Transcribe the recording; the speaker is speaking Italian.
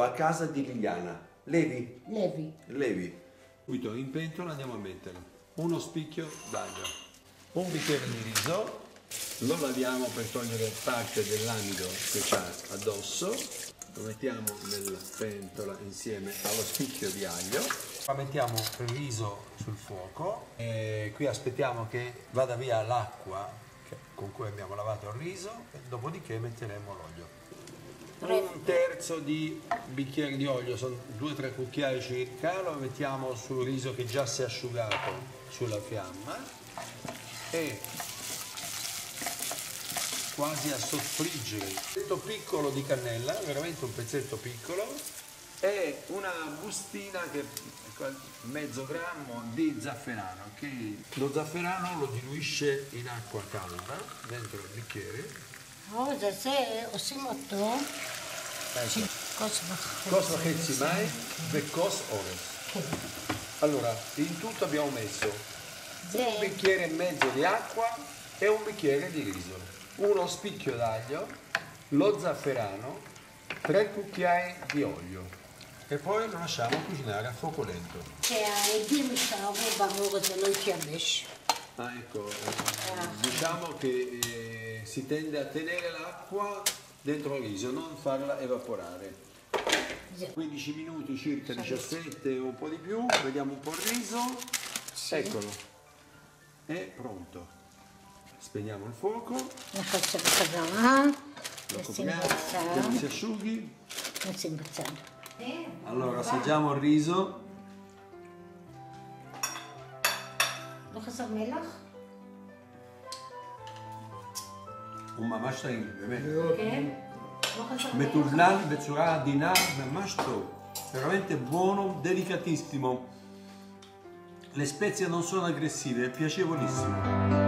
a casa di Liliana. Levi? Levi. Subito in pentola andiamo a mettere uno spicchio d'aglio, un bicchiere di riso, lo laviamo per togliere parte dell'amido che c'ha addosso, lo mettiamo nella pentola insieme allo spicchio di aglio. Mettiamo il riso sul fuoco e qui aspettiamo che vada via l'acqua con cui abbiamo lavato il riso e dopodiché metteremo l'olio. Un terzo di bicchiere di olio, sono 2-3 cucchiai circa, lo mettiamo sul riso che già si è asciugato sulla fiamma e quasi a soffriggere. Un pezzetto piccolo di cannella, veramente un pezzetto piccolo, e una bustina che mezzo grammo di zafferano, che lo zafferano lo diluisce in acqua calda dentro il bicchiere. Cosa se osimotto? Cosa che mai? Becos ores. Allora, in tutto abbiamo messo un bicchiere e mezzo di acqua e un bicchiere di riso, uno spicchio d'aglio, lo zafferano, 3 cucchiai di olio e poi lo lasciamo cucinare a fuoco lento. Ecco, diciamo che si tende a tenere l'acqua dentro il riso, non farla evaporare. 15 minuti circa, 17 o un po' di più, vediamo un po' il riso, eccolo, è pronto. Spegniamo il fuoco, lo copriamo, che si asciughi. Allora assaggiamo il riso. הוא ממש טעים, באמת. כן? מתודלל בצורה עדינה, ממש טוב. Veramente buono, delicatissimo. Le spezie non sono aggressive, è piacevolissimo.